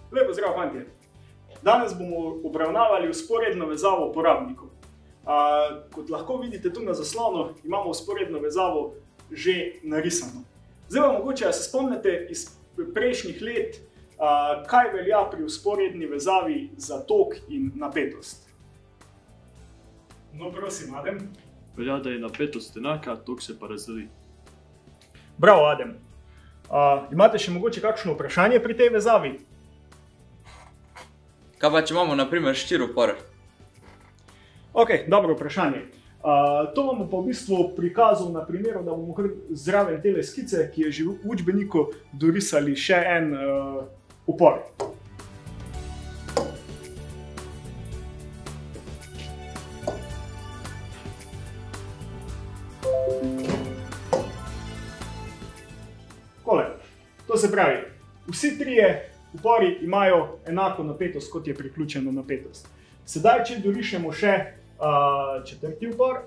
Lepo zdrav, fantje. Danes bomo obravnavali vzporedno vezavo uporabnikov. Kot lahko vidite tu na zaslonu, imamo vzporedno vezavo že narisano. Zdaj vam mogoče, da se spomnite iz prejšnjih let, kaj velja pri vzporedni vezavi za tok in napetost. No, prosim, Adem. Velja, da je napetost enaka, tok se pa razdeli. Bravo, Adem. Imate še mogoče kakšno vprašanje pri tej vezavi? Kaj pa, če imamo na primer 4 upore? Ok, dobro vprašanje. To vam bom pa v bistvu prikazal na primeru, da bomo kar zraven tele skice, ki je že v učbeniku, dorisali še en upor. Takole, to se pravi, vsi trije upori imajo enako napetost, kot je priključena napetost. Sedaj, če dorišemo še četrti upor.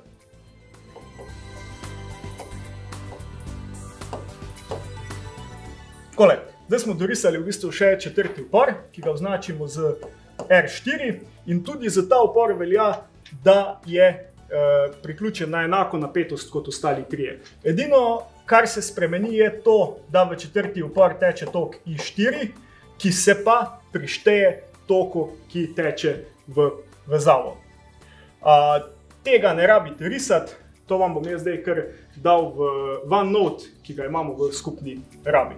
Takole, zdaj smo dorisali v bistvu še četrti upor, ki ga označimo z R4 in tudi za ta upor velja, da je priključen na enako napetost kot ostali trije. Edino, kar se spremeni, je to, da v četrti upor teče tok I4, ki se pa prišteje toku, ki teče v vezavo. Tega ne rabite risati, to vam bom jaz zdaj kar dal v OneNote, ki ga imamo v skupni rabi.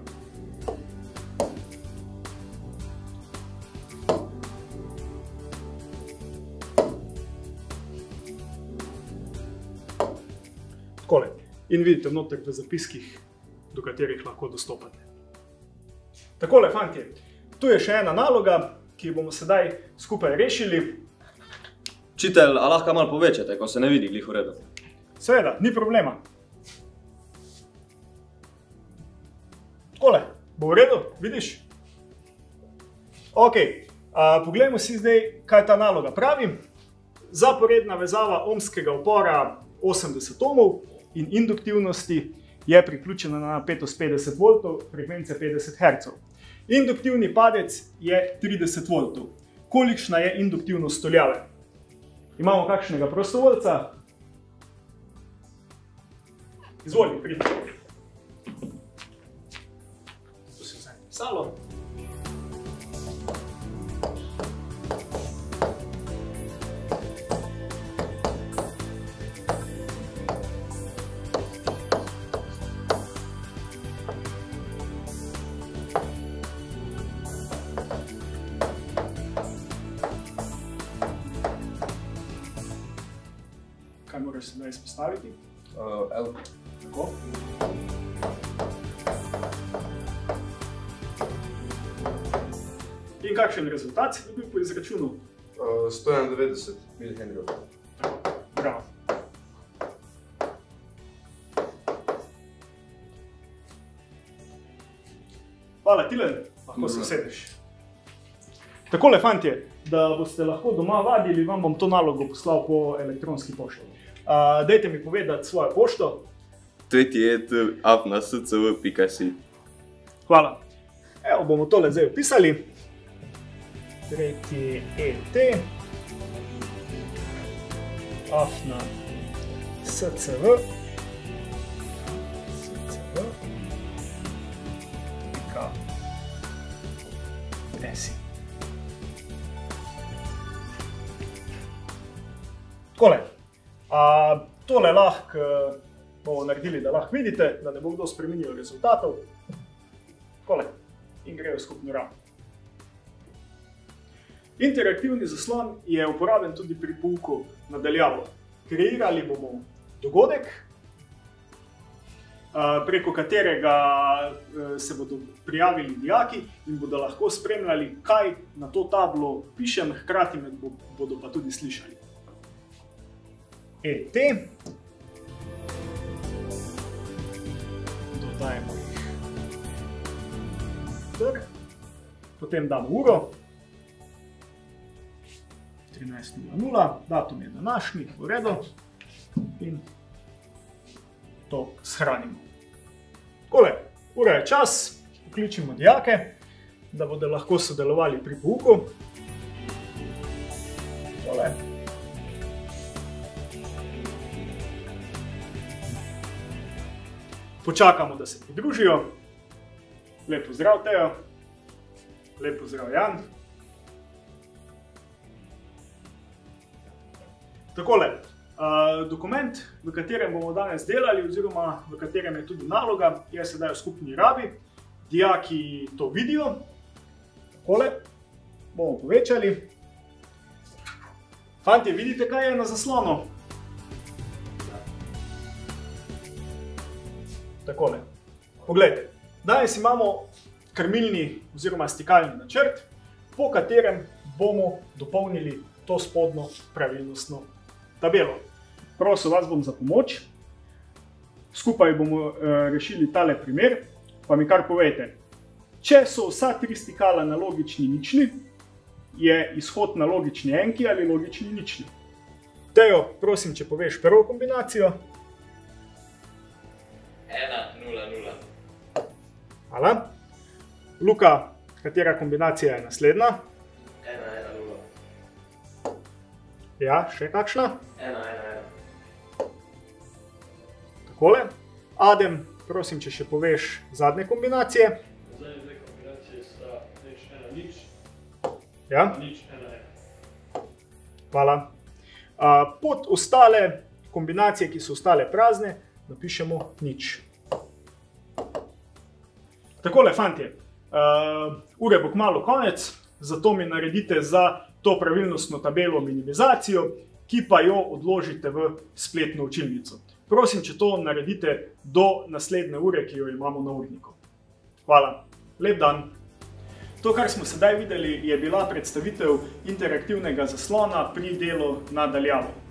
Takole. In vidite noter v zapiskih, do katerih lahko dostopate. Takole, fantje, tu je še ena naloga, ki jo bomo sedaj skupaj rešili. Učitelj, a lahko malo povečate, ko se ne vidi glih v redu? Seveda, ni problema. Takole, bo v redu, vidiš? Ok, poglejmo si zdaj, kaj ta naloga pravi. Zaporedna vezava ohmskega upora 80 ohmov in induktivnosti je priključena na napetost 50 V, frekvence 50 Hz. Induktivni padec je 30 V. Kolikšna je induktivnost tuljave? Imamo kakšnega prostovoljca? Izvoli, pridi. Tu si vzemi pisalo. Kaj moraš sedaj izpostaviti? L. Tako. In kakšen rezultat si dobil po izračunu? 191 mH. Bravo. Hvala, Tilen, lahko se usedeš. Takole, fantje, da boste lahko doma vadili, vam bom to nalogo poslal po elektronski pošti. Dajte mi povedati svojo pošto. tretjiet@scv.si. Hvala. Evo, bomo tole zdaj upisali. tretjiet@scv.si. Takole. Tole lahko bomo naredili, da lahko vidite, da ne bo kdo spremenil rezultatov. Takole. In grejo v skupno rabo. Interaktivni zaslon je uporaben tudi pri pouku na daljavo. Kreirali bomo dogodek, preko katerega se bodo prijavili dijaki in bodo lahko spremljali, kaj na to tablo pišem, hkrati me bodo pa tudi slišali. ET. Dodajemo jih. Potem damo uro. 13:00, datum je današnji, v redu. In to shranimo. Takole, ura je čas, pokličimo dijake da bodo lahko sodelovali pri pouku. Tole. Počakamo, da se pridružijo. Lep pozdrav, Tejo. Lep pozdrav, Jan. Takole, dokument, v katerem bomo danes delali, oziroma v katerem je tudi naloga, je sedaj v skupni rabi. Dijaki to vidijo. Takole, bomo povečali. Fantje, vidite, kaj je na zaslonu? Takole. Poglejte, danes imamo krmilni oziroma stikalni načrt, po katerem bomo dopolnili to spodnjo pravilnostno tabelo. Prosil vas bom za pomoč. Skupaj bomo rešili tale primer, pa mi kar povejte. Če so vsa tri stikala na logični ničli, je izhod na logični enki ali logični ničli. Tejo, prosim, če poveš prvo kombinacijo. 1, 0, 0. Hvala. Luka, katera kombinacija je naslednja? 1, 1, 0. Ja, še kakšna? 1, 1, 1. Takole. Adem, prosim, če še poveš zadnje kombinacije. Zadnje dve kombinacije sta nič, 1, nič, Ja, nič, 1, 1. hvala. Pod ostale kombinacije, ki so ostale prazne, napišemo nič. Takole, fantje, ure bo kmalu konec, zato mi naredite za to pravilnostno tabelo minimizacijo, ki pa jo odložite v spletno učilnico. Prosim, če to naredite do naslednje ure, ki jo imamo na urniku. Hvala. Lep dan. To, kar smo sedaj videli, je bila predstavitev interaktivnega zaslona pri delu na daljavo.